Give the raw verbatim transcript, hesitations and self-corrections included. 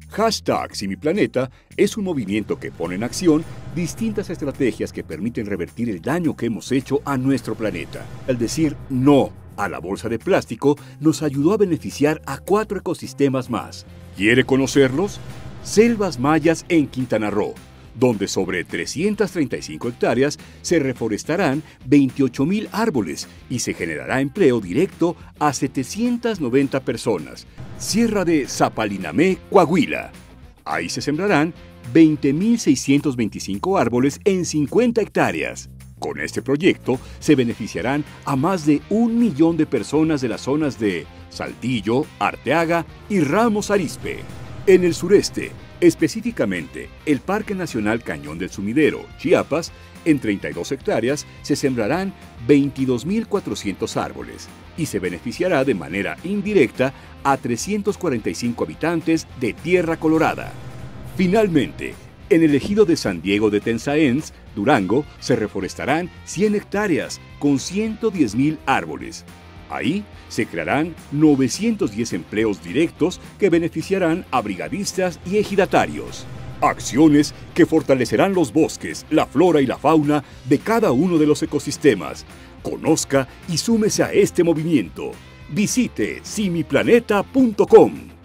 Hashtag Si Mi Planeta es un movimiento que pone en acción distintas estrategias que permiten revertir el daño que hemos hecho a nuestro planeta. El decir no a la bolsa de plástico nos ayudó a beneficiar a cuatro ecosistemas más. ¿Quiere conocerlos? Selvas mayas en Quintana Roo, donde sobre trescientas treinta y cinco hectáreas se reforestarán veintiocho mil árboles y se generará empleo directo a setecientas noventa personas. Sierra de Zapalinamé, Coahuila. Ahí se sembrarán veinte mil seiscientos veinticinco árboles en cincuenta hectáreas. Con este proyecto se beneficiarán a más de un millón de personas de las zonas de Saltillo, Arteaga y Ramos Arizpe. En el sureste, específicamente el Parque Nacional Cañón del Sumidero, Chiapas, en treinta y dos hectáreas se sembrarán veintidós mil cuatrocientos árboles y se beneficiará de manera indirecta a trescientos cuarenta y cinco habitantes de Tierra Colorada. Finalmente, en el ejido de San Diego de Tensaens, Durango, se reforestarán cien hectáreas con ciento diez mil árboles. Ahí se crearán novecientos diez empleos directos que beneficiarán a brigadistas y ejidatarios. Acciones que fortalecerán los bosques, la flora y la fauna de cada uno de los ecosistemas. Conozca y súmese a este movimiento. Visite si mi planeta punto com.